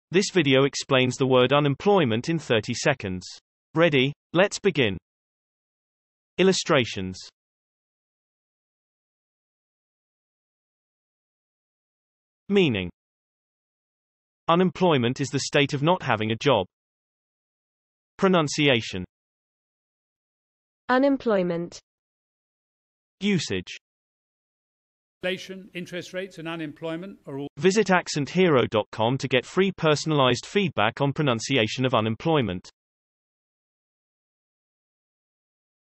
This video explains the word unemployment in 30 seconds. Ready? Let's begin. Illustrations. Meaning. Unemployment is the state of not having a job. Pronunciation. Unemployment. Usage. Inflation, interest rates and unemployment are all. Visit accenthero.com to get free personalized feedback on pronunciation of unemployment.